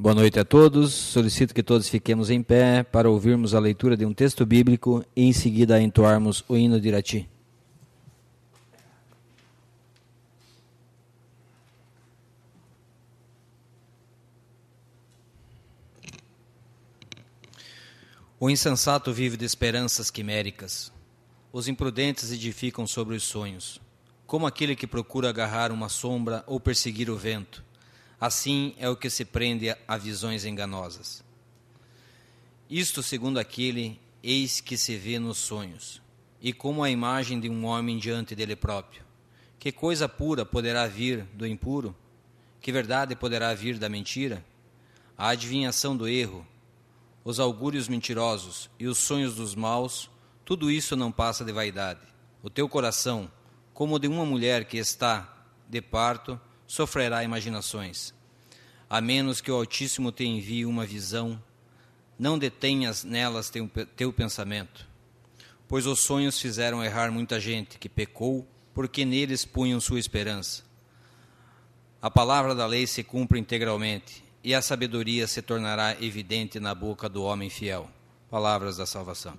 Boa noite a todos. Solicito que todos fiquemos em pé para ouvirmos a leitura de um texto bíblico e em seguida entoarmos o hino de Irati. O insensato vive de esperanças quiméricas. Os imprudentes edificam sobre os sonhos, como aquele que procura agarrar uma sombra ou perseguir o vento. Assim é o que se prende a visões enganosas. Isto, segundo aquele, eis que se vê nos sonhos, e como a imagem de um homem diante dele próprio. Que coisa pura poderá vir do impuro? Que verdade poderá vir da mentira? A adivinhação do erro, os augúrios mentirosos e os sonhos dos maus, tudo isso não passa de vaidade. O teu coração, como o de uma mulher que está de parto, sofrerá imaginações. A menos que o Altíssimo te envie uma visão, não detenhas nelas teu pensamento. Pois os sonhos fizeram errar muita gente que pecou, porque neles punham sua esperança. A palavra da lei se cumpre integralmente, e a sabedoria se tornará evidente na boca do homem fiel. Palavras da salvação.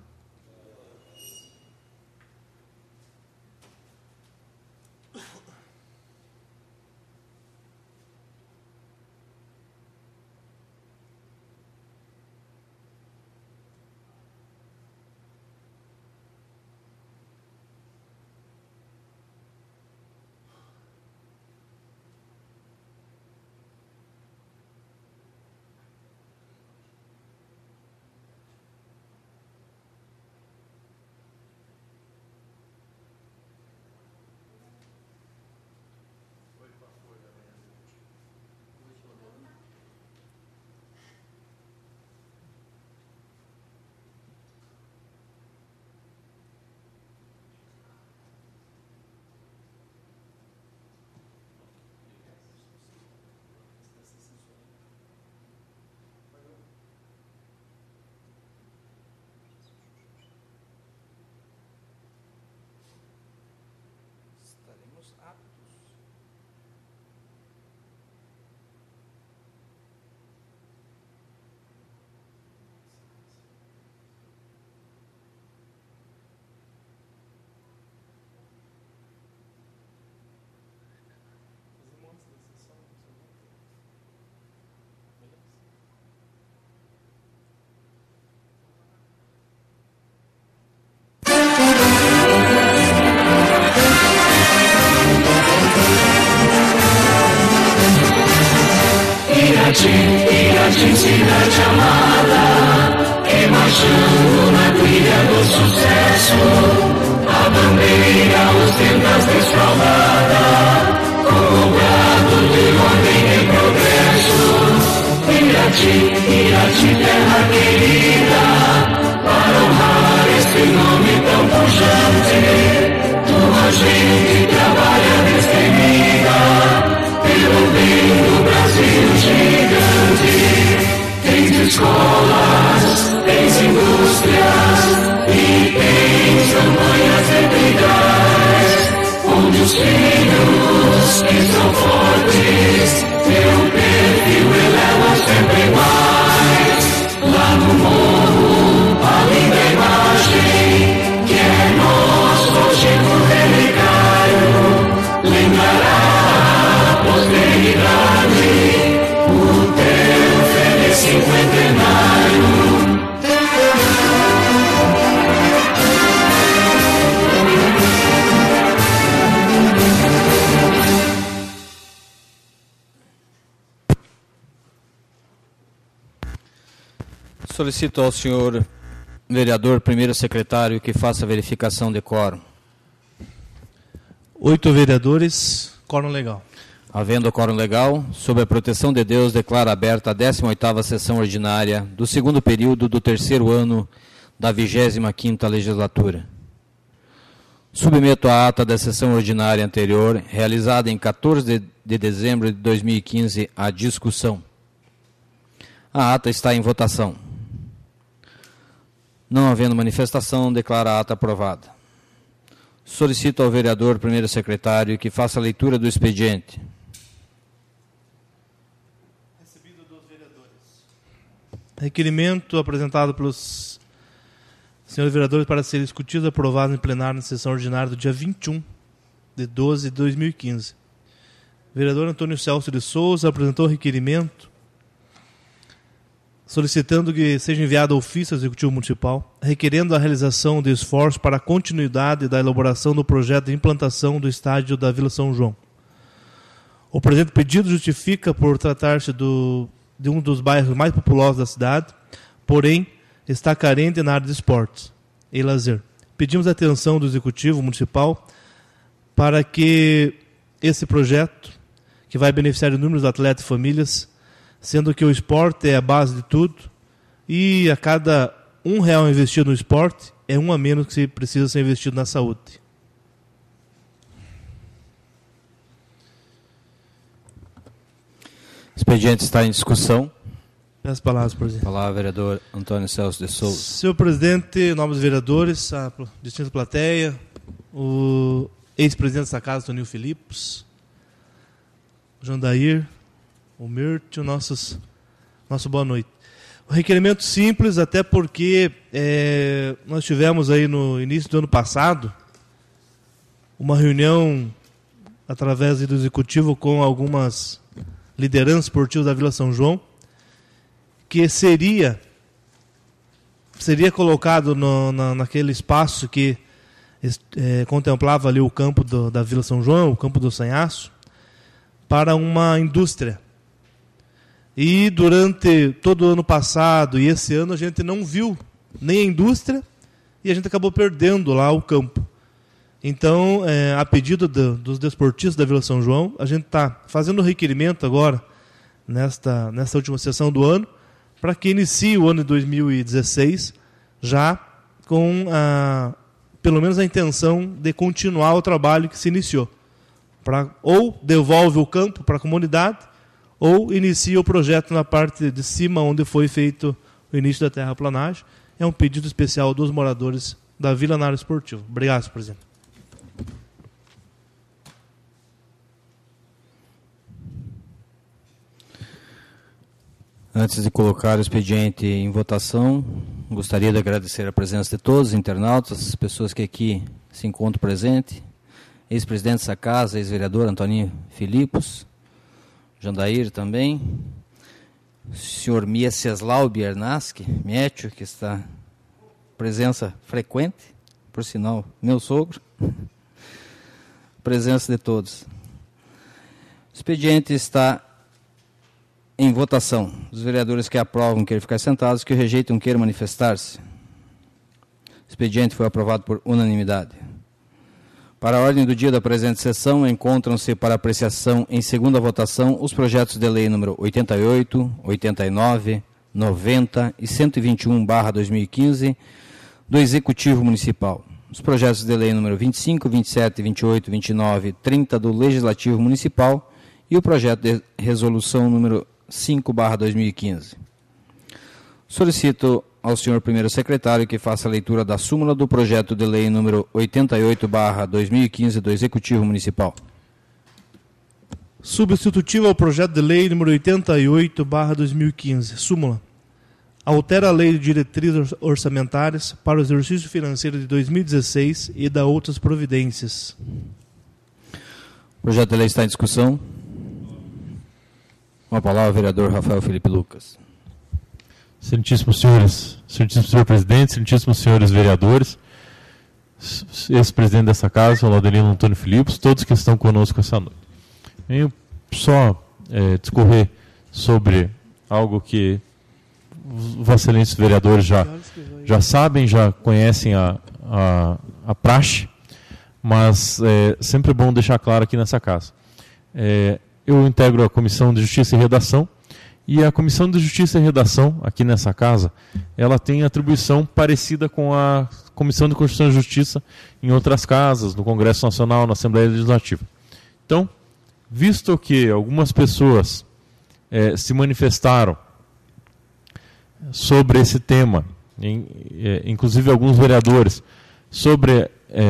Irati, cidade amada, marchando na trilha do sucesso, a bandeira ostenta desfraldada, como o brado de ordem em progresso. Irati, terra querida, para honrar este nome tão pujante, tua gente trabalha destemida, pelo bem do Brasil gigante. Tens escolas, tens indústrias e tens campanhas epidais, onde os filhos que são fortes, teu perfil eleva sempre mais. Lá no morro, a linda imagem, que é nosso antigo relicário, lembrará a posteridade o teu feliz cinquentenário. Solicito ao senhor vereador, primeiro secretário, que faça a verificação de quórum. 8 vereadores, quórum legal. Havendo quórum legal, sob a proteção de Deus, declaro aberta a 18ª sessão ordinária do segundo período do terceiro ano da 25ª legislatura. Submeto a ata da sessão ordinária anterior, realizada em 14 de dezembro de 2015, à discussão. A ata está em votação. Não havendo manifestação, declaro a ata aprovada. Solicito ao vereador, primeiro secretário, que faça a leitura do expediente. Recebido dos vereadores. Requerimento apresentado pelos senhores vereadores para ser discutido e aprovado em plenário na sessão ordinária do dia 21 de 12 de 2015. O vereador Antônio Celso de Souza apresentou requerimento solicitando que seja enviado ofício ao Executivo Municipal, requerendo a realização de esforços para a continuidade da elaboração do projeto de implantação do estádio da Vila São João. O presente pedido justifica por tratar-se de um dos bairros mais populosos da cidade, porém está carente na área de esportes e lazer. Pedimos a atenção do Executivo Municipal para que esse projeto, que vai beneficiar inúmeros atletas e famílias, sendo que o esporte é a base de tudo, e a cada R$1 investido no esporte, é um a menos que precisa ser investido na saúde. O expediente está em discussão. Peço palavras, presidente. Palavra, vereador Antônio Celso de Souza. Senhor presidente, nobres vereadores, a distinta plateia, o ex-presidente dessa casa, Tonil Filipos, o Jandair, o Mirtio, nosso boa noite. O requerimento simples, até porque nós tivemos aí no início do ano passado uma reunião através do Executivo com algumas lideranças esportivas da Vila São João, que seria colocado naquele espaço que contemplava ali o campo da Vila São João, o campo do Sanhaço, para uma indústria. E durante todo o ano passado e esse ano a gente não viu nem a indústria e a gente acabou perdendo lá o campo. Então, a pedido dos desportistas da Vila São João, a gente está fazendo o requerimento agora, nesta última sessão do ano, para que inicie o ano de 2016 já com pelo menos a intenção de continuar o trabalho que se iniciou. Ou devolve o campo para a comunidade, ou inicia o projeto na parte de cima, onde foi feito o início da terraplanagem. É um pedido especial dos moradores da Vila na área esportiva. Obrigado, senhor presidente. Antes de colocar o expediente em votação, gostaria de agradecer a presença de todos os internautas, as pessoas que aqui se encontram presentes, ex-presidente dessa casa, ex-vereador Antoninho Filipos, Jandair também, o senhor Mieczysław Biernacki, Mietio, que está presença frequente, por sinal, meu sogro, presença de todos. O expediente está em votação. Os vereadores que aprovam queiram ficar sentados, que rejeitam queiram manifestar-se. O expediente foi aprovado por unanimidade. Para a ordem do dia da presente sessão, encontram-se para apreciação em segunda votação os projetos de lei número 88, 89, 90 e 121/2015 do Executivo Municipal. Os projetos de lei número 25, 27, 28, 29 e 30 do Legislativo Municipal e o projeto de resolução número 5/2015. Solicito ao senhor primeiro secretário que faça a leitura da súmula do projeto de lei número 88/2015 do Executivo Municipal. Substitutivo ao projeto de lei número 88/2015. Súmula. Altera a lei de diretrizes orçamentárias para o exercício financeiro de 2016 e dá outras providências. O projeto de lei está em discussão. Com a palavra, o vereador Rafael Felipe Lucas. Excelentíssimos senhores, excelentíssimo senhor presidente, excelentíssimos senhores vereadores, ex-presidente dessa casa, o Laudelino Antônio Filipos, todos que estão conosco essa noite. Venho só discorrer sobre algo que os excelentes vereadores já sabem, já conhecem a praxe, mas é sempre bom deixar claro aqui nessa casa. Eu integro a Comissão de Justiça e Redação, e a Comissão de Justiça e Redação, aqui nessa casa, ela tem atribuição parecida com a Comissão de Constituição e Justiça em outras casas, no Congresso Nacional, na Assembleia Legislativa. Então, visto que algumas pessoas se manifestaram sobre esse tema, inclusive alguns vereadores, sobre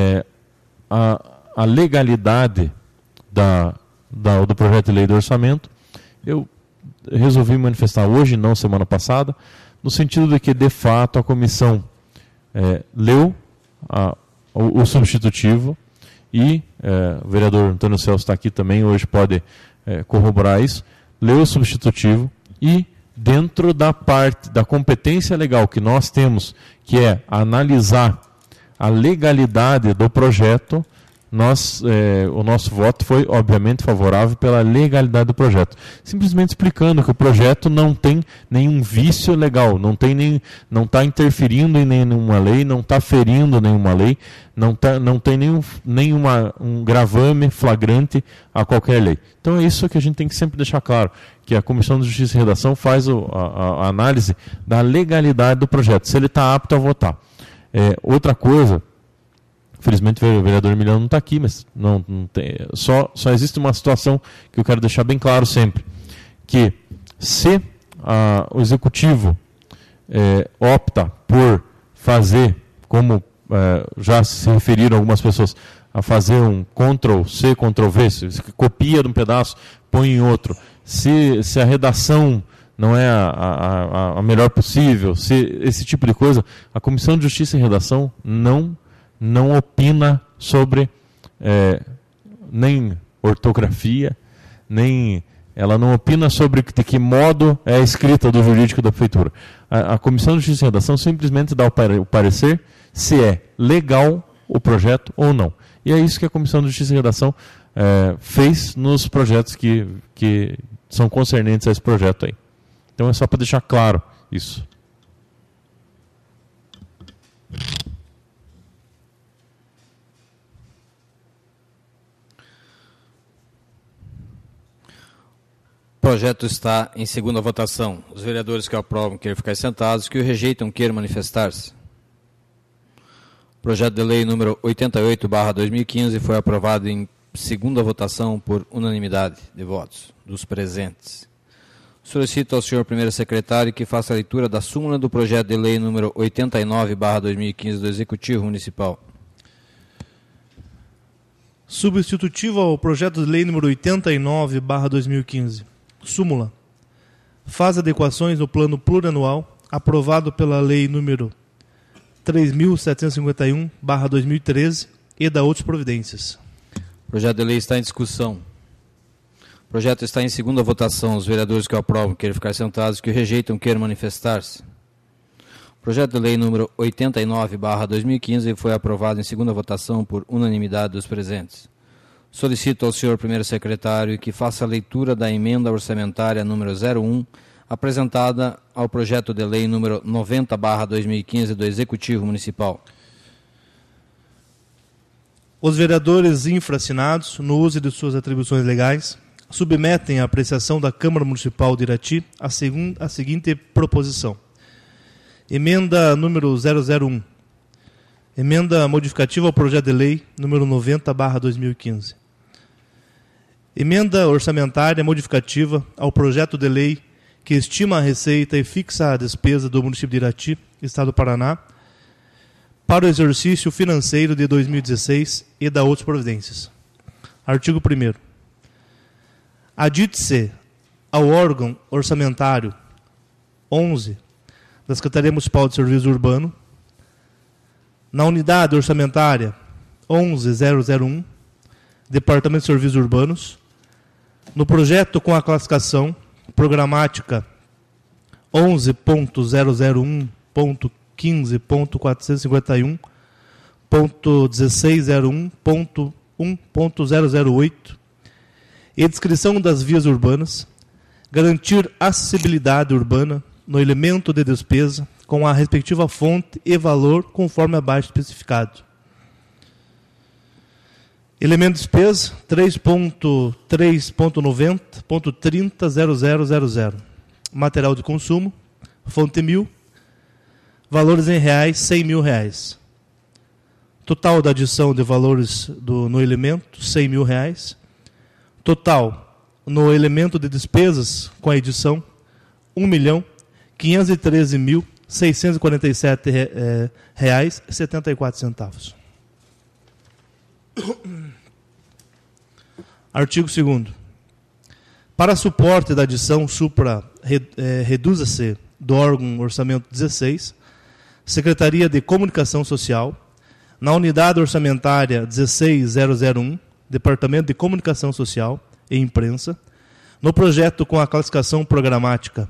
a legalidade do projeto de lei do orçamento, eu resolvi manifestar hoje, não semana passada, no sentido de que, de fato, a comissão leu o substitutivo e o vereador Antônio Celso está aqui também, hoje pode corroborar isso, leu o substitutivo e, dentro da parte da competência legal que nós temos, que é analisar a legalidade do projeto, o nosso voto foi, obviamente, favorável pela legalidade do projeto. Simplesmente explicando que o projeto não tem nenhum vício legal, não está interferindo em nenhuma lei, não está ferindo nenhuma lei, não tem um gravame flagrante a qualquer lei. Então é isso que a gente tem que sempre deixar claro, que a Comissão de Justiça e Redação faz a análise da legalidade do projeto, se ele está apto a votar. Outra coisa, infelizmente o vereador Emiliano não está aqui, mas não tem, só existe uma situação que eu quero deixar bem claro sempre, que se o Executivo opta por fazer, como já se referiram algumas pessoas, a fazer um Ctrl-C, Ctrl-V, se copia de um pedaço, põe em outro, se a redação não é a melhor possível, se esse tipo de coisa, a Comissão de Justiça e Redação não opina sobre nem ortografia, nem ela não opina sobre de que modo é a escrita do jurídico da prefeitura. A Comissão de Justiça e Redação simplesmente dá o parecer se é legal o projeto ou não. E é isso que a Comissão de Justiça e Redação fez nos projetos que são concernentes a esse projeto aí. Então é só para deixar claro isso. O projeto está em segunda votação. Os vereadores que aprovam queiram ficar sentados, que o rejeitam queiram manifestar-se. O projeto de lei número 88/2015 foi aprovado em segunda votação por unanimidade de votos dos presentes. Solicito ao senhor primeiro secretário que faça a leitura da súmula do projeto de lei número 89/2015 do Executivo Municipal. Substitutivo ao projeto de lei número 89/2015. Súmula. Faz adequações no plano plurianual aprovado pela lei número 3.751/2013 e da outras providências. O projeto de lei está em discussão. O projeto está em segunda votação. Os vereadores que o aprovam queiram ficar sentados, que o rejeitam queiram manifestar-se. O projeto de lei número 89/2015 foi aprovado em segunda votação por unanimidade dos presentes. Solicito ao senhor primeiro secretário que faça a leitura da emenda orçamentária número 01, apresentada ao projeto de lei número 90/2015 do Executivo Municipal. Os vereadores infracinados, no uso de suas atribuições legais, submetem à apreciação da Câmara Municipal de Irati a seguinte proposição. Emenda número 001. Emenda modificativa ao projeto de lei número 90/2015. Emenda orçamentária modificativa ao projeto de lei que estima a receita e fixa a despesa do município de Irati, Estado do Paraná, para o exercício financeiro de 2016 e da outras providências. Artigo 1º. Adite-se ao órgão orçamentário 11 da Secretaria Municipal de Serviço Urbano, na unidade orçamentária 11001, Departamento de Serviços Urbanos, no projeto com a classificação programática 11.001.15.451.1601.1.008 e descrição das vias urbanas, garantir acessibilidade urbana no elemento de despesa com a respectiva fonte e valor conforme abaixo especificado. Elemento de despesa 3.3.90.30.0000. Material de consumo, fonte 1.000, valores em reais, R$100.000. Total da adição de valores no elemento, R$100.000. Total no elemento de despesas com a edição, R$1.513.647,74. Artigo 2º. Para suporte da adição supra, reduza-se do órgão Orçamento 16, Secretaria de Comunicação Social, na unidade orçamentária 16001, Departamento de Comunicação Social e Imprensa, no projeto com a classificação programática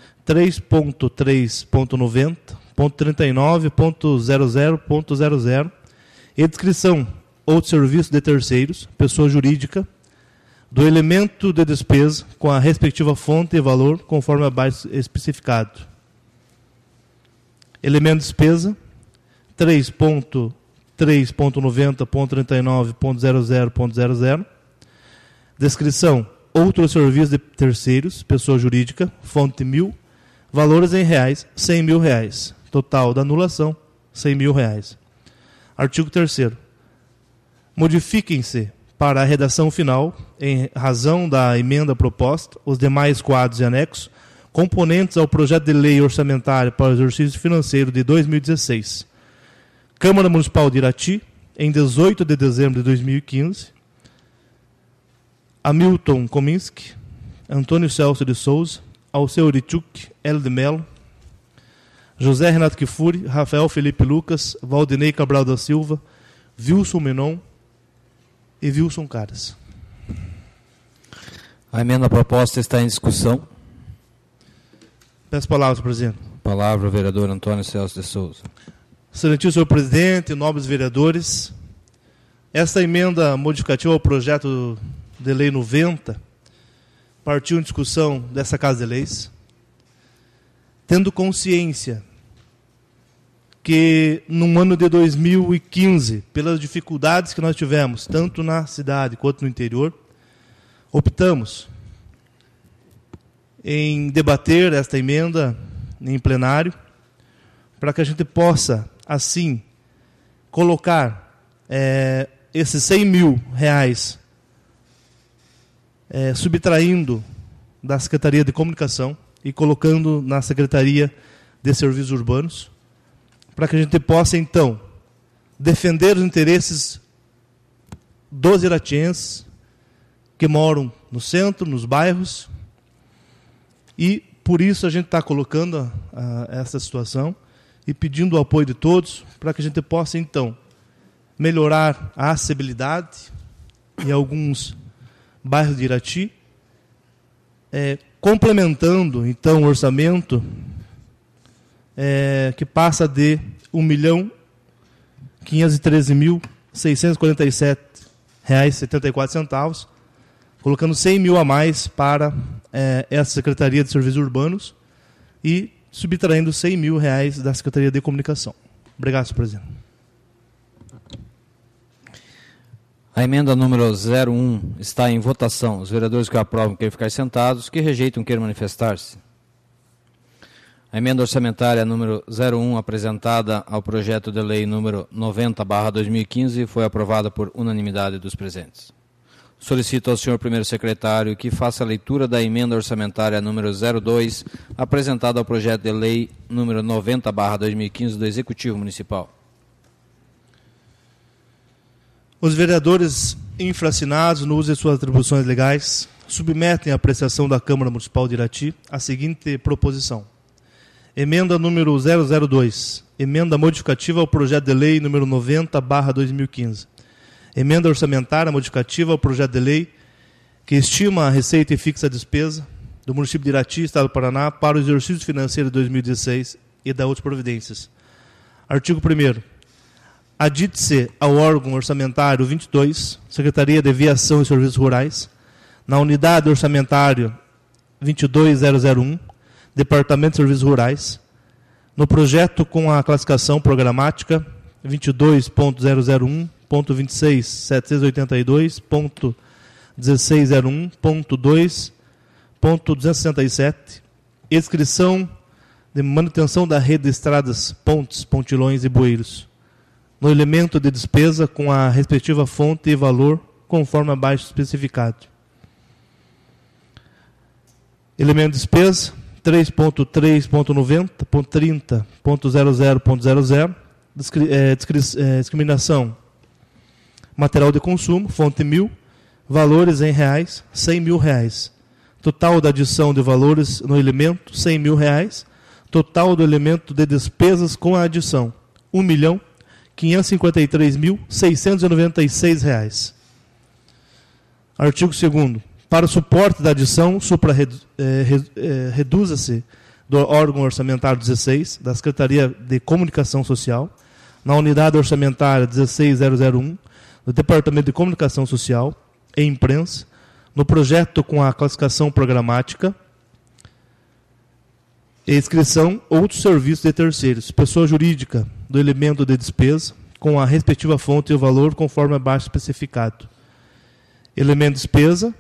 3.3.90.39.00.00 e descrição ou serviço de terceiros, pessoa jurídica, do elemento de despesa com a respectiva fonte e valor conforme abaixo especificado. Elemento de despesa 3.3.90.39.00.00. Descrição: outro serviço de terceiros, pessoa jurídica, fonte 1.000, valores em reais, R$100.000. Total da anulação, R$100.000. Artigo 3º. Modifiquem-se para a redação final, em razão da emenda proposta, os demais quadros e anexos, componentes ao projeto de lei orçamentária para o exercício financeiro de 2016. Câmara Municipal de Irati, em 18 de dezembro de 2015. Hamilton Kominski, Antônio Celso de Souza, Alceu Urichuk, Hélio de Mello, José Renato Kifuri, Rafael Felipe Lucas, Valdinei Cabral da Silva, Wilson Menon e Wilson Caras. A emenda proposta está em discussão. Peço palavras, presidente. Palavra ao vereador Antônio Celso de Souza. Excelentíssimo senhor presidente, nobres vereadores, esta emenda modificativa ao projeto de lei 90 partiu em discussão dessa Casa de Leis, tendo consciência que no ano de 2015, pelas dificuldades que nós tivemos, tanto na cidade quanto no interior, optamos em debater esta emenda em plenário, para que a gente possa, assim, colocar esses R$100.000 subtraindo da Secretaria de Comunicação e colocando na Secretaria de Serviços Urbanos, para que a gente possa, então, defender os interesses dos iratienses que moram no centro, nos bairros, e por isso a gente está colocando essa situação e pedindo o apoio de todos para que a gente possa, então, melhorar a acessibilidade em alguns bairros de Irati, complementando, então, o orçamento que passa de R$1.513.647,74, colocando R$100.000 a mais para essa Secretaria de Serviços Urbanos e subtraindo R$100.000 da Secretaria de Comunicação. Obrigado, senhor presidente. A emenda número 01 está em votação. Os vereadores que aprovam querem ficar sentados, que rejeitam queiram manifestar-se. A emenda orçamentária número 01, apresentada ao projeto de lei número 90/2015, foi aprovada por unanimidade dos presentes. Solicito ao senhor primeiro secretário que faça a leitura da emenda orçamentária número 02, apresentada ao projeto de lei número 90/2015 do Executivo Municipal. Os vereadores infracinados no uso de suas atribuições legais submetem à apreciação da Câmara Municipal de Irati a seguinte proposição. Emenda número 002, emenda modificativa ao projeto de lei número 90/2015. Emenda orçamentária modificativa ao projeto de lei que estima a receita e fixa a despesa do município de Irati, Estado do Paraná, para o exercício financeiro de 2016 e da outras providências. Artigo 1º. Adite-se ao órgão orçamentário 22, Secretaria de Viação e Serviços Rurais, na unidade orçamentária 22001, Departamento de Serviços Rurais, no projeto com a classificação programática 22.0001.26.782.1601.2.267, inscrição de manutenção da rede de estradas, pontes, pontilhões e bueiros, no elemento de despesa com a respectiva fonte e valor, conforme abaixo especificado. Elemento de despesa 3.3.90.30.00.00, discriminação material de consumo, fonte 1.000, valores em reais, R$100.000. Total da adição de valores no elemento, R$100.000. Total do elemento de despesas com a adição: R$ 1.553.696. Artigo 2º. Para o suporte da adição, reduza-se do órgão orçamentário 16, da Secretaria de Comunicação Social, na unidade orçamentária 16001, do Departamento de Comunicação Social e Imprensa, no projeto com a classificação programática e inscrição outros serviços de terceiros, pessoa jurídica do elemento de despesa, com a respectiva fonte e o valor conforme abaixo especificado. Elemento de despesa,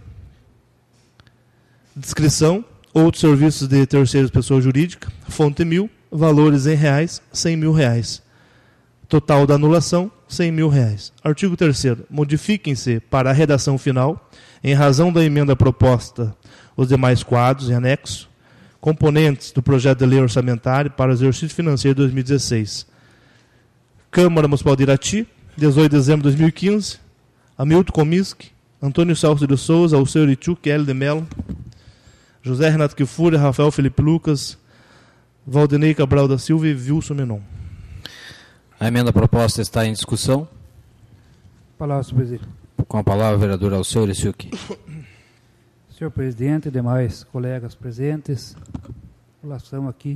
descrição, outros serviços de terceiros, pessoa jurídica, fonte 1.000, valores em reais, R$100.000. Total da anulação, R$100.000. Artigo 3º. Modifiquem-se para a redação final, em razão da emenda proposta, os demais quadros em anexo, componentes do projeto de lei orçamentária para o exercício financeiro de 2016. Câmara Municipal de Irati, 18 de dezembro de 2015, Hamilton Comiskey, Antônio Celso de Souza, Alceu Itiuk, Hélio de Mello, José Renato Kifuri, Rafael Felipe Lucas, Valdinei Cabral da Silva e Wilson Menon. A emenda proposta está em discussão. Palavra, senhor presidente. Com a palavra, o vereador Alceu Itiuk. Senhor presidente e demais colegas presentes, população aqui.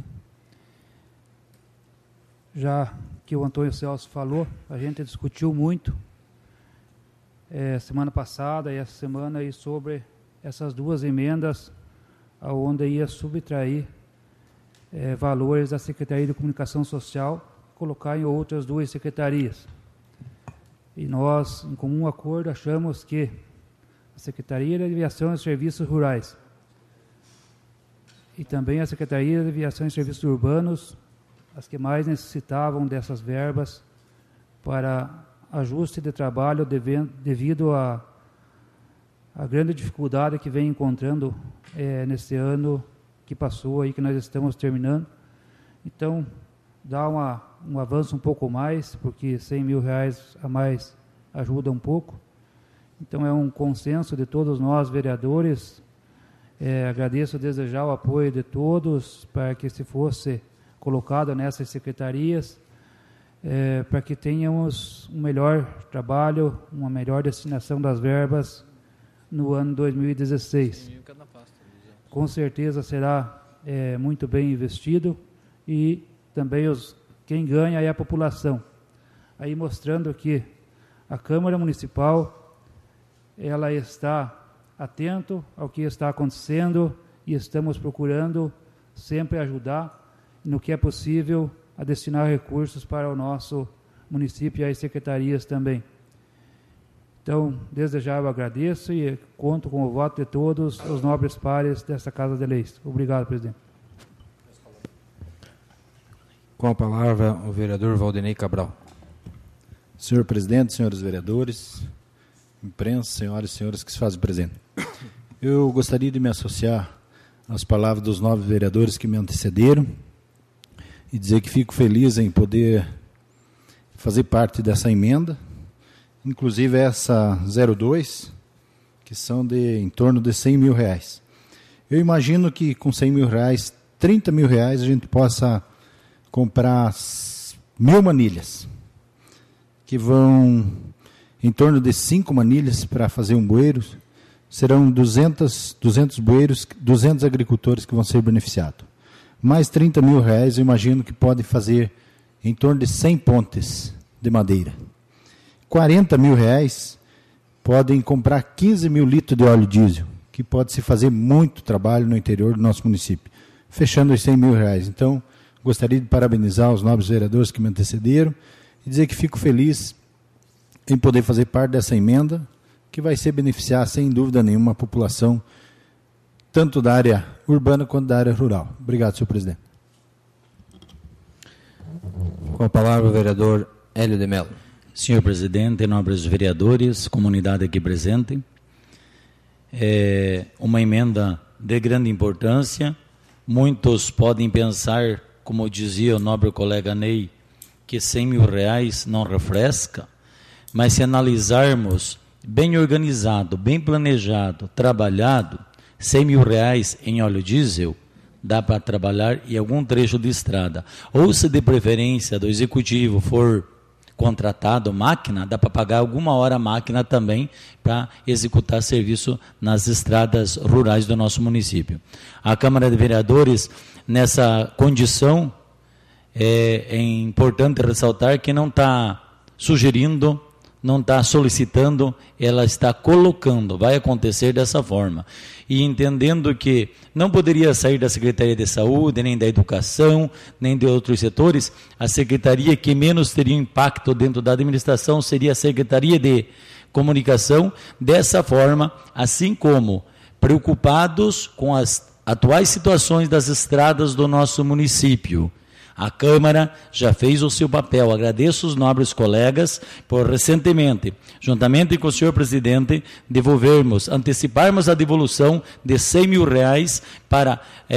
Já que o Antônio Celso falou, a gente discutiu muito semana passada e essa semana aí sobre essas duas emendas, onde ia subtrair valores da Secretaria de Comunicação Social, colocar em outras duas secretarias. E nós, em comum acordo, achamos que a Secretaria de Aviação e Serviços Rurais e também a Secretaria de Aviação e Serviços Urbanos, as que mais necessitavam dessas verbas para ajuste de trabalho devido à grande dificuldade que vem encontrando nesse ano que passou aí, que nós estamos terminando. Então, dá um avanço um pouco mais, porque R$100.000 a mais ajuda um pouco. Então, é um consenso de todos nós, vereadores. Agradeço desejar o apoio de todos para que se fosse colocado nessas secretarias, para que tenhamos um melhor trabalho, uma melhor destinação das verbas no ano 2016. Com certeza será muito bem investido e também quem ganha é a população. Aí mostrando que a Câmara Municipal ela está atento ao que está acontecendo e estamos procurando sempre ajudar no que é possível a destinar recursos para o nosso município e as secretarias também. Então, desde já eu agradeço e conto com o voto de todos os nobres pares desta Casa de Leis. Obrigado, presidente. Com a palavra, o vereador Valdinei Cabral. Senhor presidente, senhores vereadores, imprensa, senhoras e senhores que se fazem presente. Eu gostaria de me associar às palavras dos nobres vereadores que me antecederam e dizer que fico feliz em poder fazer parte dessa emenda, inclusive essa 02, que são em torno de R$100.000. Eu imagino que com R$100.000, R$30.000, a gente possa comprar 1.000 manilhas, que vão em torno de 5 manilhas para fazer um bueiro. Serão 200 bueiros, 200 agricultores que vão ser beneficiados. Mais R$30.000, eu imagino que pode fazer em torno de 100 pontes de madeira. R$40.000 podem comprar 15.000 litros de óleo diesel, que pode se fazer muito trabalho no interior do nosso município, fechando os R$100.000. Então, gostaria de parabenizar os nobres vereadores que me antecederam e dizer que fico feliz em poder fazer parte dessa emenda, que vai ser beneficiar, sem dúvida nenhuma, a população, tanto da área urbana quanto da área rural. Obrigado, senhor presidente. Com a palavra, o vereador Hélio de Mello. Senhor presidente, nobres vereadores, comunidade aqui presente, é uma emenda de grande importância. Muitos podem pensar, como dizia o nobre colega Ney, que R$100.000 não refresca, mas se analisarmos bem organizado, bem planejado, trabalhado, R$100.000 em óleo diesel dá para trabalhar em algum trecho de estrada. Ou se de preferência do executivo for contratado máquina, dá para pagar alguma hora a máquina também para executar serviço nas estradas rurais do nosso município. A Câmara de Vereadores, nessa condição, é importante ressaltar que não está sugerindo, não está solicitando, ela está colocando, vai acontecer dessa forma. E entendendo que não poderia sair da Secretaria de Saúde, nem da Educação, nem de outros setores, a secretaria que menos teria impacto dentro da administração seria a Secretaria de Comunicação. Dessa forma, assim como preocupados com as atuais situações das estradas do nosso município, a Câmara já fez o seu papel. Agradeço os nobres colegas por recentemente, juntamente com o senhor presidente, anteciparmos a devolução de R$100 mil para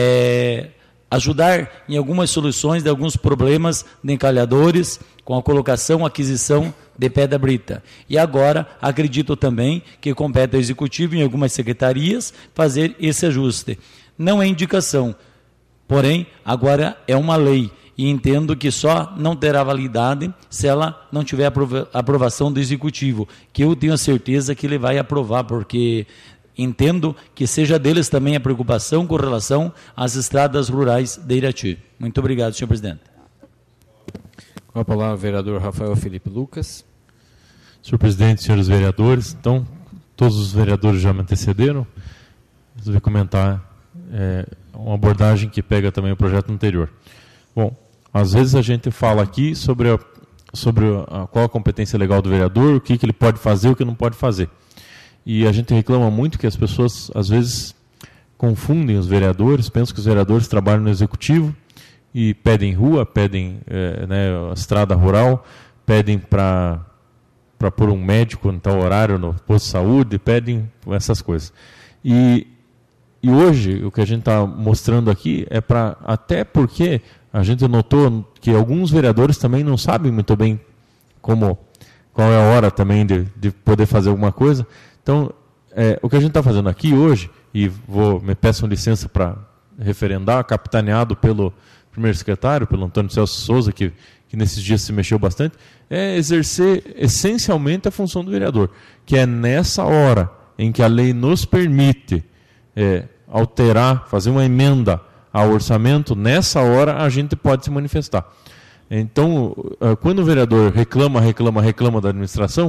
ajudar em algumas soluções de alguns problemas de encalhadores com a colocação, aquisição de pedra brita. E agora, acredito também que compete ao Executivo em algumas secretarias fazer esse ajuste. Não é indicação, porém, agora é uma lei. E entendo que só não terá validade se ela não tiver aprovação do Executivo, que eu tenho a certeza que ele vai aprovar, porque entendo que seja deles também a preocupação com relação às estradas rurais de Irati. Muito obrigado, senhor presidente. Com a palavra o vereador Rafael Felipe Lucas. Senhor presidente, senhores vereadores, então, todos os vereadores já me antecederam. Resolvi comentar uma abordagem que pega também o projeto anterior. Bom, às vezes a gente fala aqui sobre qual a competência legal do vereador, o que ele pode fazer, o que não pode fazer. E a gente reclama muito que as pessoas, às vezes, confundem os vereadores, pensam que os vereadores trabalham no executivo e pedem rua, pedem estrada rural, pedem para pôr um médico em tal horário no posto de saúde, pedem essas coisas. E hoje, o que a gente está mostrando aqui é até porque a gente notou que alguns vereadores também não sabem muito bem qual é a hora também de poder fazer alguma coisa. Então, o que a gente está fazendo aqui hoje, e me peçam licença para referendar, capitaneado pelo primeiro secretário, pelo Antônio Celso Souza, que nesses dias se mexeu bastante, é exercer essencialmente a função do vereador, que é nessa hora em que a lei nos permite alterar, fazer uma emenda ao orçamento, nessa hora a gente pode se manifestar. Então, quando o vereador reclama da administração,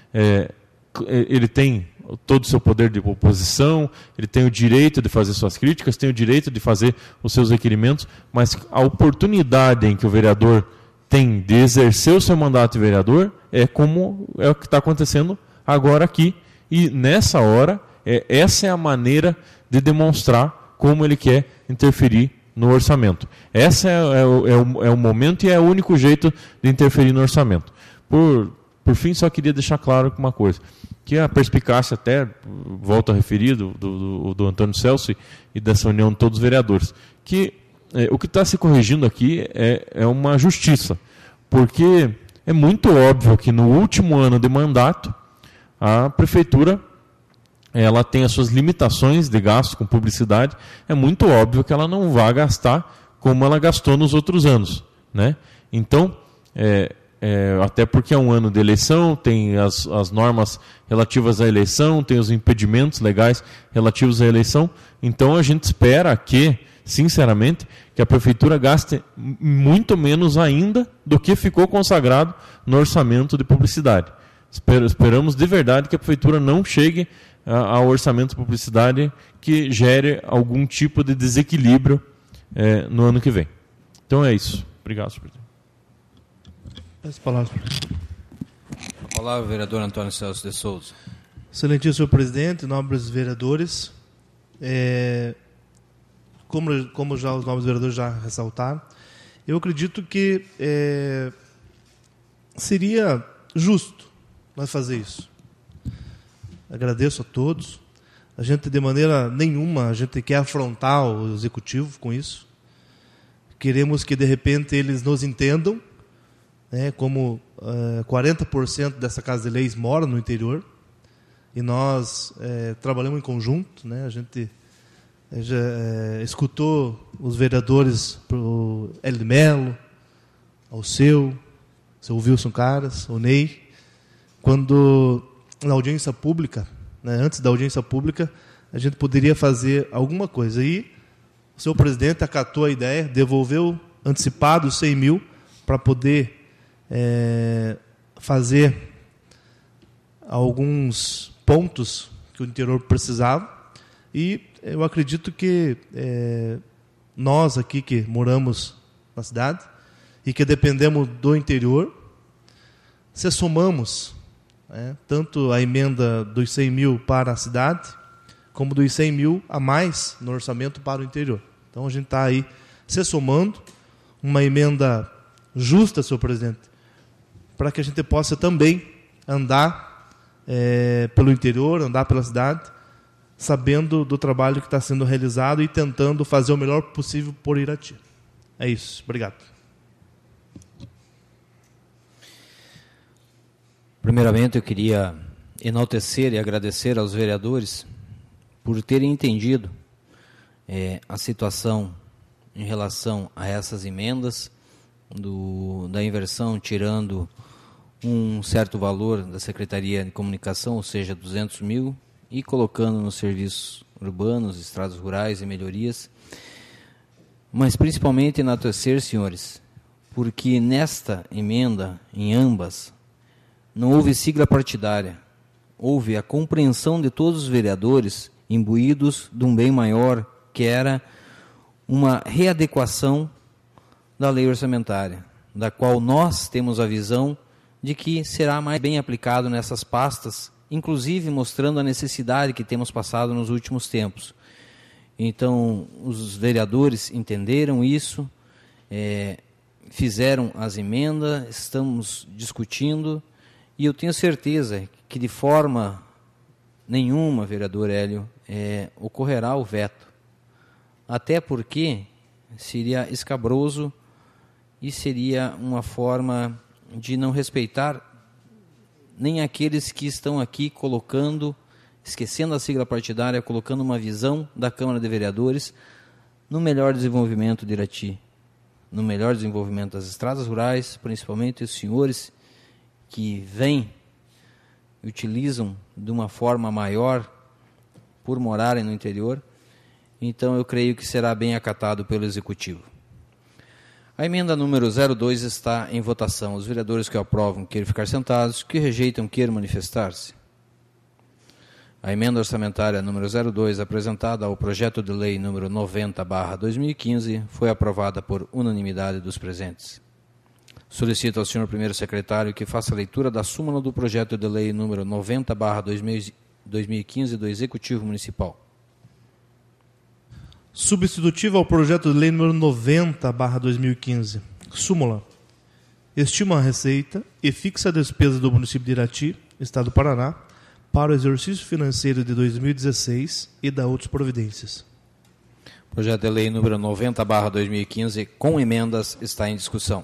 ele tem todo o seu poder de oposição, ele tem o direito de fazer suas críticas, tem o direito de fazer os seus requerimentos, mas a oportunidade em que o vereador tem de exercer o seu mandato de vereador é o que está acontecendo agora aqui. E nessa hora, essa é a maneira de demonstrar como ele quer interferir no orçamento. Esse é o momento e é o único jeito de interferir no orçamento. Por fim, só queria deixar claro uma coisa, que a perspicácia, até volto a referir, do Antônio Celso e dessa união de todos os vereadores, que o que está se corrigindo aqui é uma justiça, porque é muito óbvio que no último ano de mandato, a prefeitura ela tem as suas limitações de gasto com publicidade, é muito óbvio que ela não vai gastar como ela gastou nos outros anos, né? Então, até porque é um ano de eleição, tem as normas relativas à eleição, tem os impedimentos legais relativos à eleição, então a gente espera que, sinceramente, que a prefeitura gaste muito menos ainda do que ficou consagrado no orçamento de publicidade. Esperamos de verdade que a prefeitura não chegue ao orçamento de publicidade que gere algum tipo de desequilíbrio no ano que vem. Então é isso. Obrigado, senhor presidente. A palavra, vereador Antônio Celso de Souza. Excelentíssimo senhor presidente, nobres vereadores, como já os nobres vereadores já ressaltaram, eu acredito que seria justo nós fazer isso. Agradeço a todos. A gente, de maneira nenhuma, a gente quer afrontar o executivo com isso. Queremos que, de repente, eles nos entendam, né, como 40% dessa Casa de Leis mora no interior, e nós trabalhamos em conjunto, né, a gente escutou os vereadores, o Hélio Melo, o seu Wilson Caras, o Ney, quando na audiência pública, né, antes da audiência pública, a gente poderia fazer alguma coisa. E o senhor presidente acatou a ideia, devolveu antecipado os 100 mil para poder fazer alguns pontos que o interior precisava. E eu acredito que nós aqui que moramos na cidade e que dependemos do interior, se somamos tanto a emenda dos 100 mil para a cidade, como dos 100 mil a mais no orçamento para o interior. Então a gente está aí se somando, uma emenda justa, senhor presidente, para que a gente possa também andar pelo interior, andar pela cidade, sabendo do trabalho que está sendo realizado e tentando fazer o melhor possível por Irati. É isso. Obrigado. Primeiramente, eu queria enaltecer e agradecer aos vereadores por terem entendido a situação em relação a essas emendas, da inversão, tirando um certo valor da Secretaria de Comunicação, ou seja, 200 mil, e colocando nos serviços urbanos, estradas rurais e melhorias. Mas principalmente enaltecer, senhores, porque nesta emenda, em ambas, não houve sigla partidária, houve a compreensão de todos os vereadores imbuídos de um bem maior, que era uma readequação da lei orçamentária, da qual nós temos a visão de que será mais bem aplicado nessas pastas, inclusive mostrando a necessidade que temos passado nos últimos tempos. Então, os vereadores entenderam isso, fizeram as emendas, estamos discutindo, e eu tenho certeza que de forma nenhuma, vereador Hélio, ocorrerá o veto. Até porque seria escabroso e seria uma forma de não respeitar nem aqueles que estão aqui colocando, esquecendo a sigla partidária, colocando uma visão da Câmara de Vereadores no melhor desenvolvimento de Irati, no melhor desenvolvimento das estradas rurais, principalmente os senhores que vêm e utilizam de uma forma maior por morarem no interior. Então eu creio que será bem acatado pelo Executivo. A emenda número 02 está em votação. Os vereadores que aprovam queiram ficar sentados, que rejeitam queiram manifestar-se. A emenda orçamentária número 02, apresentada ao projeto de lei número 90/2015, foi aprovada por unanimidade dos presentes. Solicito ao senhor primeiro secretário que faça a leitura da súmula do projeto de lei número 90/2015 do Executivo Municipal. Substitutivo ao projeto de lei número 90/2015. Súmula. Estima a receita e fixa a despesa do município de Irati, Estado do Paraná, para o exercício financeiro de 2016 e da outras providências. Projeto de lei número 90/2015, com emendas, está em discussão.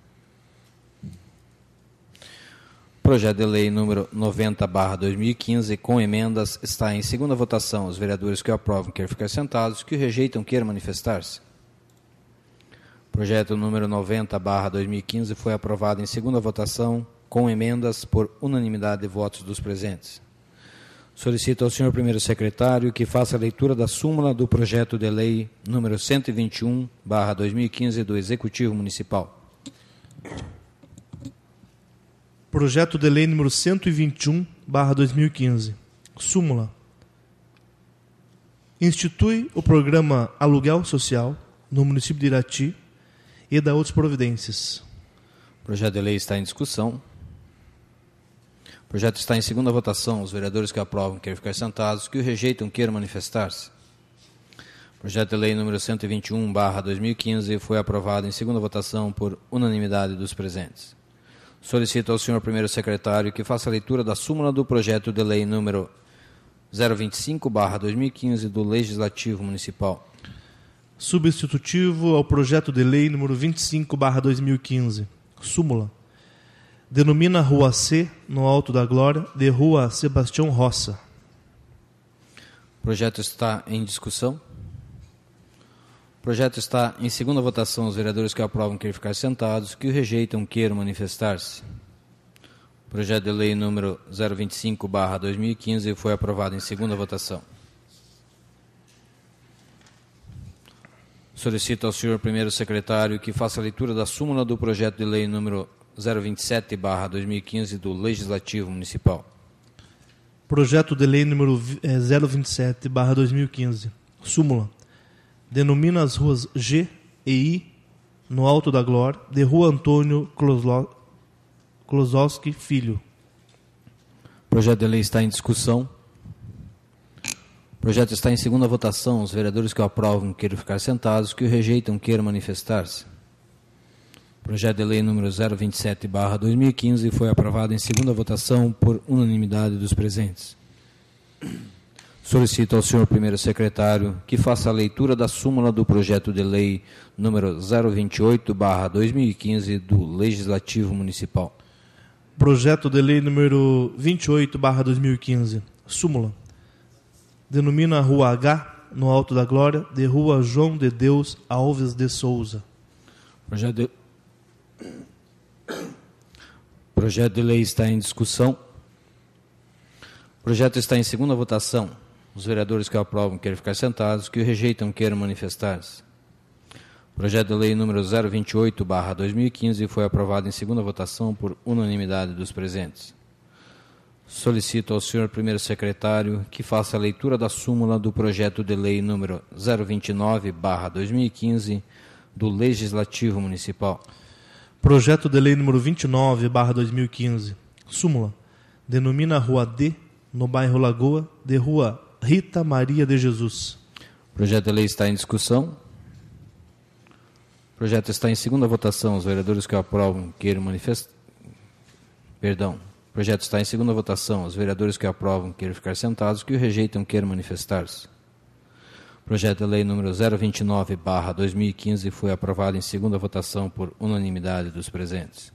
Projeto de lei número 90/2015, com emendas, está em segunda votação. Os vereadores que o aprovam queiram ficar sentados, que o rejeitam queiram manifestar-se. Projeto número 90/2015 foi aprovado em segunda votação, com emendas, por unanimidade de votos dos presentes. Solicito ao senhor primeiro secretário que faça a leitura da súmula do projeto de lei número 121/2015 do Executivo Municipal. Projeto de lei número 121/2015. Súmula. Institui o programa Aluguel Social no município de Irati e da outras providências. O projeto de lei está em discussão. O projeto está em segunda votação. Os vereadores que aprovam queiram ficar sentados, que o rejeitam queiram manifestar-se. O projeto de lei número 121/2015 foi aprovado em segunda votação por unanimidade dos presentes. Solicito ao senhor primeiro secretário que faça a leitura da súmula do projeto de lei número 025/2015 do Legislativo Municipal. Substitutivo ao projeto de lei número 25/2015. Súmula. Denomina Rua C, no Alto da Glória, de Rua Sebastião Roça. O projeto está em discussão. projeto está em segunda votação. Os vereadores que aprovam queiram ficar sentados, que o rejeitam queiram manifestar-se. Projeto de lei número 025/2015 foi aprovado em segunda votação. Solicito ao senhor primeiro secretário que faça a leitura da súmula do projeto de lei número 027/2015 do Legislativo Municipal. Projeto de lei número 027/2015. Súmula. Denomina as ruas G e I, no Alto da Glória, de Rua Antônio Klosowski Filho. O projeto de lei está em discussão. O projeto está em segunda votação. Os vereadores que o aprovam queiram ficar sentados, que o rejeitam queiram manifestar-se. O projeto de lei número 027/2015 foi aprovado em segunda votação por unanimidade dos presentes. Solicito ao senhor primeiro secretário que faça a leitura da súmula do projeto de lei número 028/2015 do Legislativo Municipal. Projeto de lei número 28/2015. Súmula. Denomina a Rua H, no Alto da Glória, de Rua João de Deus Alves de Souza. Projeto de lei está em discussão. O projeto está em segunda votação. Os vereadores que o aprovam queiram ficar sentados, que o rejeitam queiram manifestar-se. O projeto de lei número 028/2015 foi aprovado em segunda votação por unanimidade dos presentes. Solicito ao senhor primeiro secretário que faça a leitura da súmula do projeto de lei número 029/2015 do Legislativo Municipal. Projeto de lei número 29/2015. Súmula. Denomina a Rua D, no bairro Lagoa, de Rua Rita Maria de Jesus. O projeto de lei está em discussão. O projeto está em segunda votação. Os vereadores que o aprovam queiram manifestar. O projeto está em segunda votação. Os vereadores que o aprovam queiram ficar sentados, que o rejeitam queiram manifestar-se. O projeto de lei número 029/2015 foi aprovado em segunda votação por unanimidade dos presentes.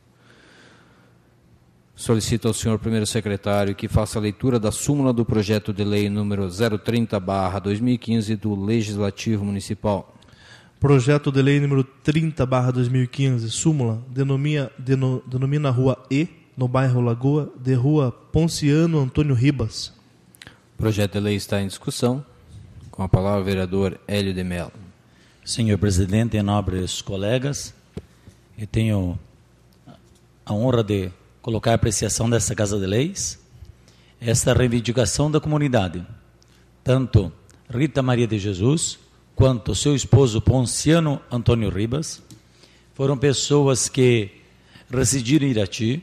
Solicito ao senhor primeiro secretário que faça a leitura da súmula do projeto de lei número 030/2015 do Legislativo Municipal. Projeto de lei número 30/2015. Súmula. Denomina a Rua E, no bairro Lagoa, de Rua Ponciano Antônio Ribas. O projeto de lei está em discussão. Com a palavra o vereador Hélio de Mello. Senhor presidente e nobres colegas, eu tenho a honra de colocar a apreciação dessa Casa de Leis, esta reivindicação da comunidade. Tanto Rita Maria de Jesus, quanto seu esposo Ponciano Antônio Ribas, foram pessoas que residiram em Irati.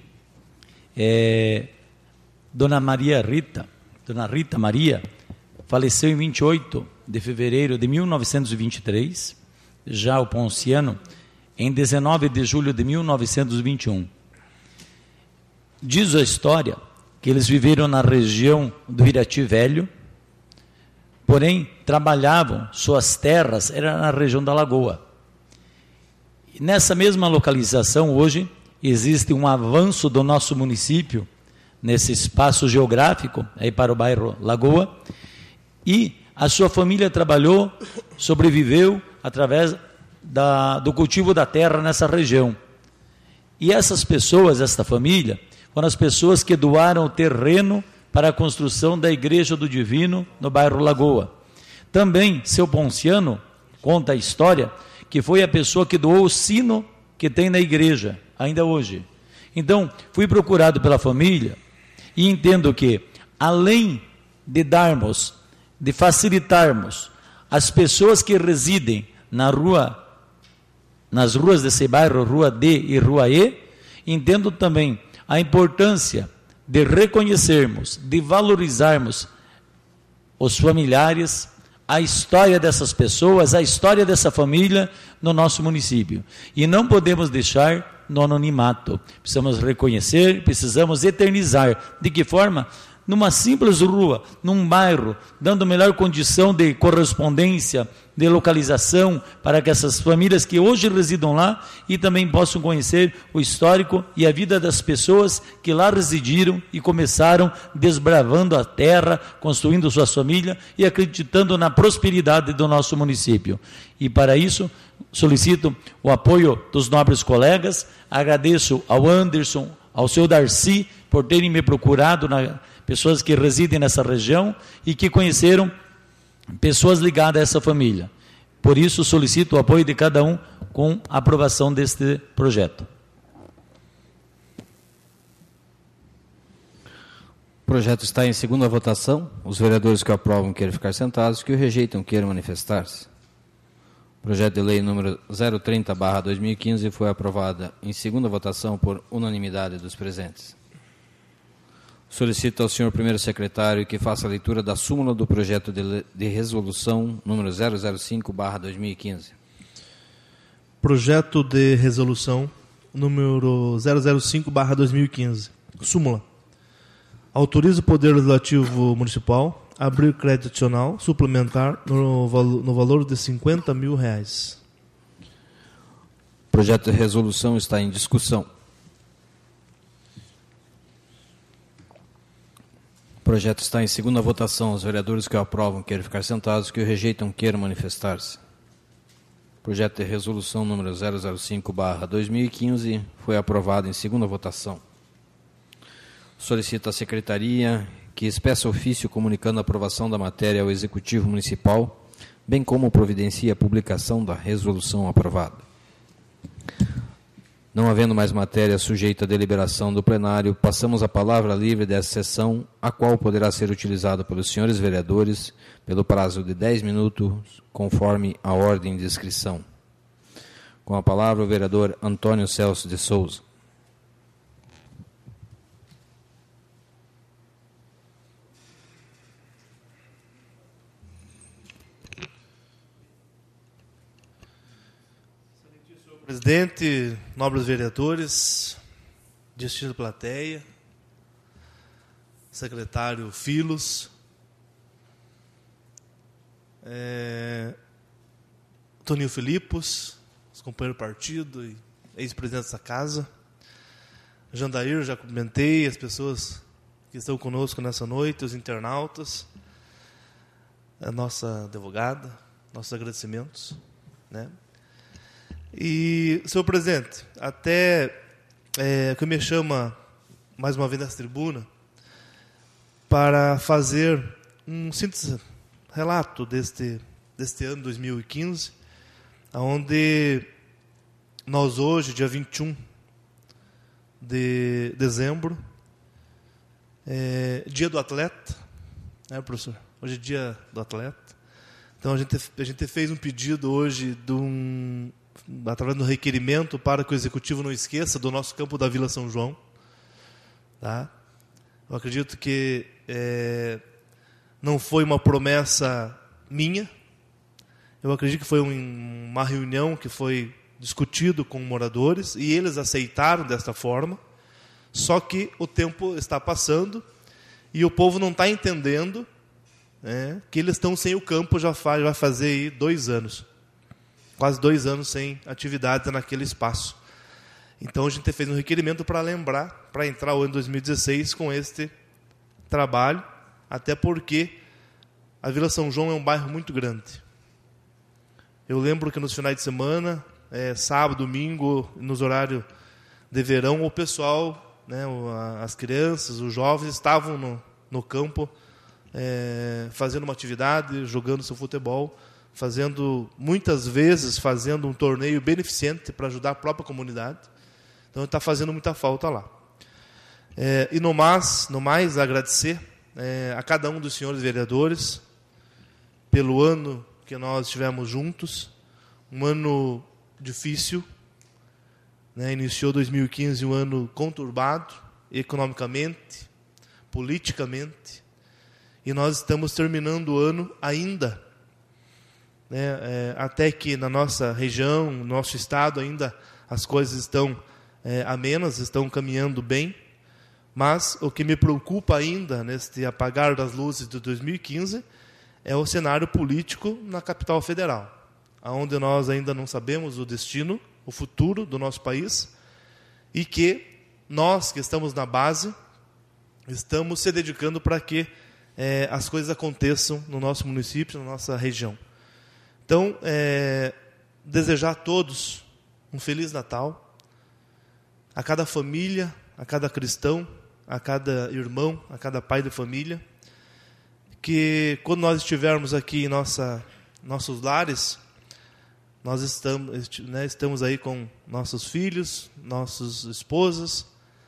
Dona Rita Maria, faleceu em 28 de fevereiro de 1923, já o Ponciano em 19 de julho de 1921. Diz a história que eles viveram na região do Irati Velho, porém trabalhavam, suas terras eram na região da Lagoa. E nessa mesma localização hoje existe um avanço do nosso município, nesse espaço geográfico, aí para o bairro Lagoa, e a sua família trabalhou, sobreviveu através do cultivo da terra nessa região. E essas pessoas, esta família, foram as pessoas que doaram o terreno para a construção da Igreja do Divino no bairro Lagoa. Também, seu Ponciano conta a história que foi a pessoa que doou o sino que tem na igreja, ainda hoje. Então, fui procurado pela família e entendo que, além de darmos, de facilitarmos as pessoas que residem nas ruas desse bairro, Rua D e Rua E, entendo também a importância de reconhecermos, de valorizarmos os familiares, a história dessas pessoas, a história dessa família no nosso município. E não podemos deixar no anonimato. Precisamos reconhecer, precisamos eternizar. De que forma? numa simples rua, num bairro, dando melhor condição de correspondência, de localização, para que essas famílias que hoje residam lá e também possam conhecer o histórico e a vida das pessoas que lá residiram e começaram desbravando a terra, construindo suas famílias e acreditando na prosperidade do nosso município. E para isso, solicito o apoio dos nobres colegas, agradeço ao Anderson, ao seu Darcy, por terem me procurado, pessoas que residem nessa região e que conheceram pessoas ligadas a essa família. Por isso, solicito o apoio de cada um com a aprovação deste projeto. O projeto está em segunda votação. Os vereadores que o aprovam queiram ficar sentados, que o rejeitam queiram manifestar-se. O projeto de lei número 030/2015 foi aprovado em segunda votação por unanimidade dos presentes. Solicito ao senhor primeiro secretário que faça a leitura da súmula do projeto de resolução número 005/2015. Projeto de resolução número 005/2015. Súmula. Autoriza o Poder Legislativo Municipal a abrir crédito adicional suplementar no valor de R$50 mil. O projeto de resolução está em discussão. O projeto está em segunda votação. Os vereadores que o aprovam queiram ficar sentados, que o rejeitam queiram manifestar-se. O projeto de resolução número 005/2015 foi aprovado em segunda votação. Solicito à Secretaria que expeça ofício comunicando a aprovação da matéria ao Executivo Municipal, bem como providencie a publicação da resolução aprovada. Não havendo mais matéria sujeita à deliberação do plenário, passamos a palavra livre dessa sessão, a qual poderá ser utilizada pelos senhores vereadores pelo prazo de 10 minutos, conforme a ordem de inscrição. Com a palavra o vereador Antônio Celso de Souza. Presidente, nobres vereadores, distinta plateia, secretário Filos, Toninho Filipos, os companheiros do partido e ex-presidente dessa casa, Jandair, já cumprimentei, as pessoas que estão conosco nessa noite, os internautas, a nossa advogada, nossos agradecimentos, né? E, senhor presidente, até que me chama mais uma vez nessa tribuna para fazer um síntese, relato deste ano 2015, onde nós hoje, dia 21 de dezembro, dia do atleta, né, professor? Hoje é dia do atleta. Então a gente fez um pedido hoje através do requerimento para que o Executivo não esqueça do nosso campo da Vila São João. Tá? Eu acredito que não foi uma promessa minha. Eu acredito que foi uma reunião que foi discutido com moradores e eles aceitaram desta forma. Só que o tempo está passando e o povo não está entendendo, né, que eles estão sem o campo vai fazer aí 2 anos. Quase 2 anos sem atividade naquele espaço. Então a gente fez um requerimento para lembrar, para entrar o ano 2016 com este trabalho, até porque a Vila São João é um bairro muito grande. Eu lembro que nos finais de semana, sábado, domingo, nos horários de verão, o pessoal, né, as crianças, os jovens estavam no campo fazendo uma atividade, jogando seu futebol, muitas vezes fazendo um torneio beneficente para ajudar a própria comunidade. Então está fazendo muita falta lá. E no mais agradecer a cada um dos senhores vereadores pelo ano que nós estivemos juntos, um ano difícil, né? Iniciou 2015 um ano conturbado, economicamente, politicamente, e nós estamos terminando o ano ainda, né? Até que na nossa região, no nosso estado ainda as coisas estão amenas, estão caminhando bem, Mas o que me preocupa ainda neste apagar das luzes de 2015 é o cenário político na capital federal, onde nós ainda não sabemos o destino, o futuro do nosso país, e que nós que estamos na base estamos se dedicando para que as coisas aconteçam no nosso município, na nossa região. Então, desejar a todos um Feliz Natal, a cada família, a cada cristão, a cada irmão, a cada pai de família, que quando nós estivermos aqui em nossos lares, nós estamos aí com nossos filhos, nossas esposas,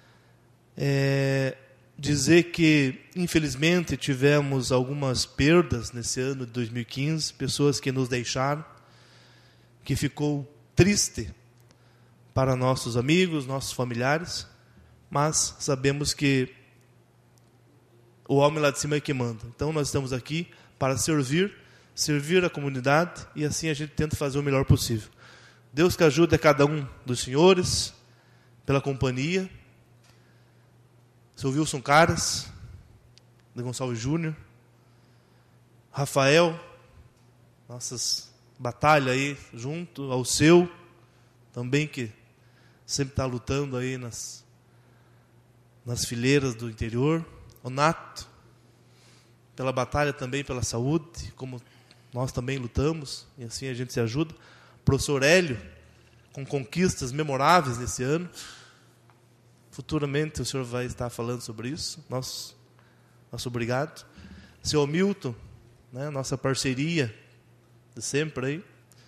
dizer que, infelizmente, tivemos algumas perdas nesse ano de 2015, pessoas que nos deixaram, que ficou triste para nossos amigos, nossos familiares, mas sabemos que o homem lá de cima é que manda. Então nós estamos aqui para servir a comunidade, e assim a gente tenta fazer o melhor possível. Deus que ajude a cada um dos senhores, pela companhia, seu Wilson Caras, de Gonçalves Júnior, Rafael, nossas batalhas aí junto ao seu, também que sempre está lutando aí nas fileiras do interior, o Nato, pela batalha também pela saúde, como nós também lutamos, e assim a gente se ajuda. Professor Hélio, com conquistas memoráveis nesse ano. Futuramente o senhor vai estar falando sobre isso. Nosso obrigado. Seu Milton, né, nossa parceria de sempre aí.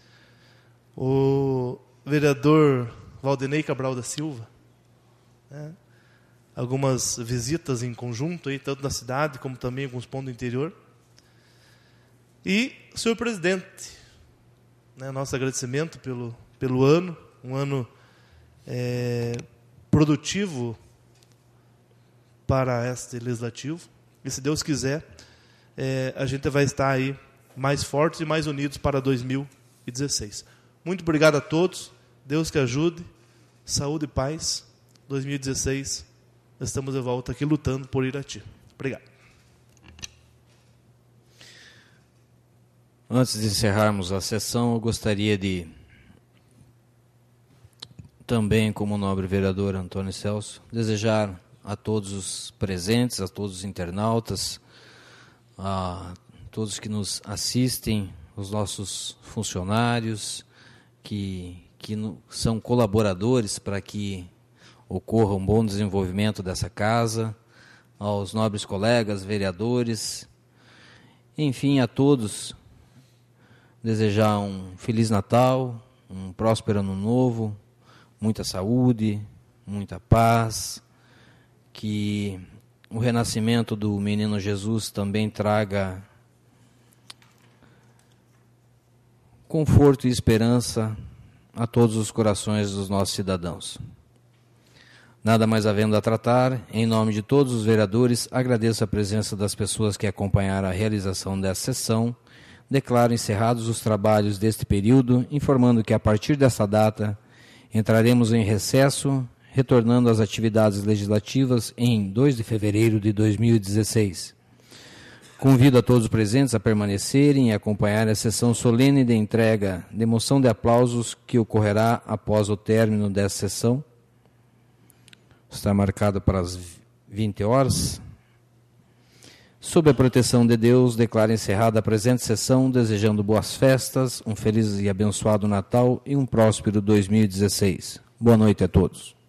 O vereador Valdenei Cabral da Silva, né, algumas visitas em conjunto, aí, tanto na cidade como também em alguns pontos do interior. E o senhor presidente, né, nosso agradecimento pelo ano, um ano produtivo para este legislativo. E se Deus quiser, a gente vai estar aí mais fortes e mais unidos para 2016. Muito obrigado a todos. Deus que ajude. Saúde e paz. 2016, estamos de volta aqui lutando por Irati. Obrigado. Antes de encerrarmos a sessão, eu gostaria de, também como nobre vereador Antônio Celso, desejar a todos os presentes, a todos os internautas, a todos que nos assistem, os nossos funcionários, que são colaboradores para que ocorra um bom desenvolvimento dessa casa, aos nobres colegas, vereadores, enfim, a todos, desejar um Feliz Natal, um próspero Ano Novo, muita saúde, muita paz, que o renascimento do menino Jesus também traga conforto e esperança a todos os corações dos nossos cidadãos. Nada mais havendo a tratar, em nome de todos os vereadores, agradeço a presença das pessoas que acompanharam a realização dessa sessão, declaro encerrados os trabalhos deste período, informando que a partir dessa data entraremos em recesso, retornando às atividades legislativas em 2 de fevereiro de 2016. Convido a todos os presentes a permanecerem e acompanharem a sessão solene de entrega de moção de aplausos que ocorrerá após o término dessa sessão. Está marcado para as 20 horas. Sob a proteção de Deus, declaro encerrada a presente sessão, desejando boas festas, um feliz e abençoado Natal e um próspero 2016. Boa noite a todos.